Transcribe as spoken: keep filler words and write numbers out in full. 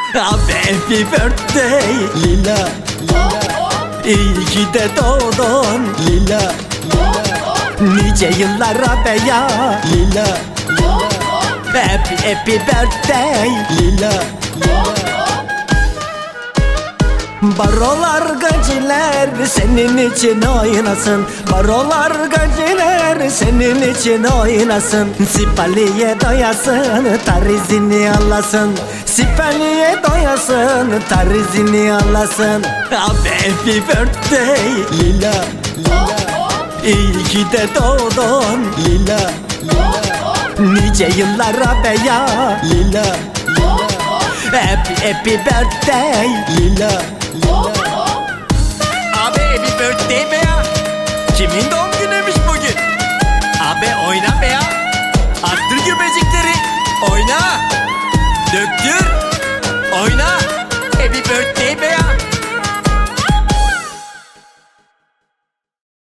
Abi happy birthday Lila, Lila. İyi ki de doğdun Lila, Lila. Nice yıllara be ya Lila, Lila. Happy happy birthday Lila, Lila. Barolar gaciler senin için oynasın. Barolar gaciler senin için oynasın. Sipaliye doyasın, tarizini alasın. Sipaliye doyasın, tarizini alasın. Abi happy birthday Lila, Lila. İyi ki de doğdun Lila, Lila. Nice yıllara be ya Lila, Lila. Happy happy birthday Lila, Lila. Abi happy birthday be ya. Kimin doğum günüymüş bugün? Abi oyna be ya. Arttır göbecikleri. Oyna. Döktür. Oyna. Happy birthday be ya.